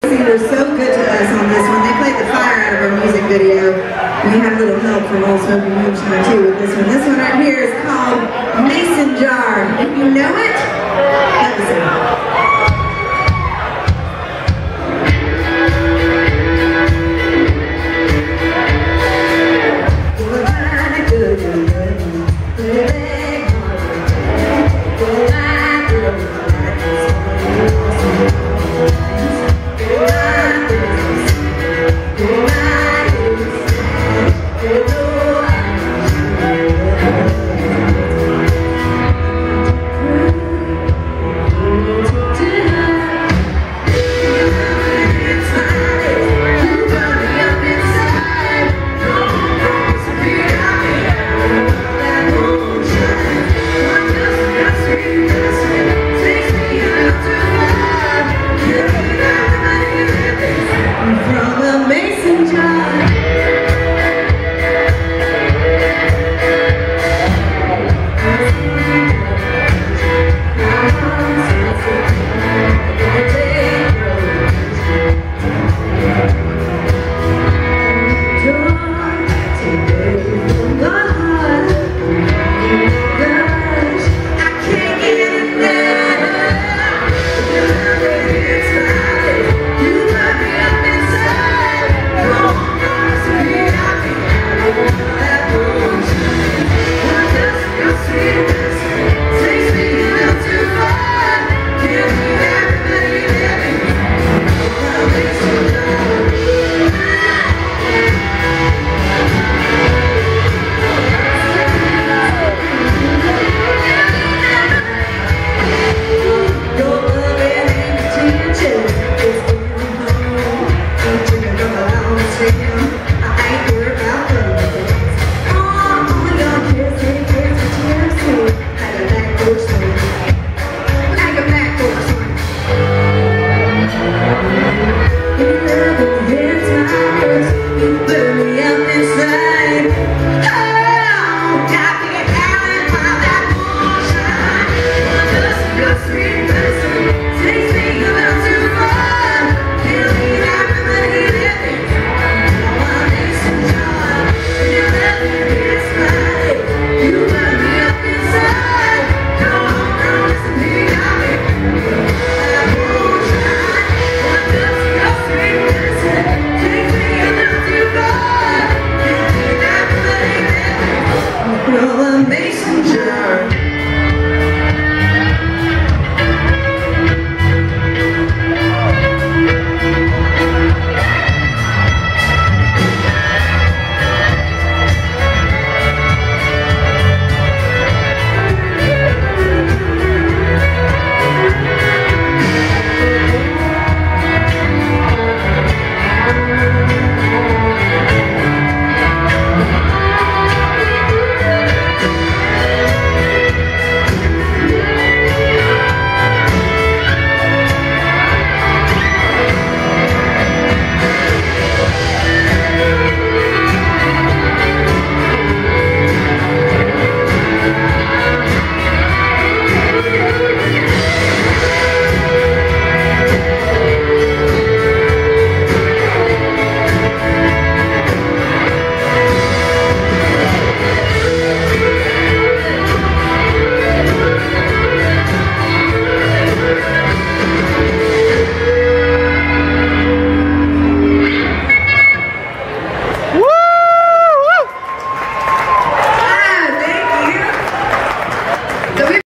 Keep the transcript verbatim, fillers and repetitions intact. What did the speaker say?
They're so good to us on this one. They played the fire out of our music video. We had a little help from Old Smoky Moonshine too with this one. This one right here is called Mason Jar. If you know it, let us know.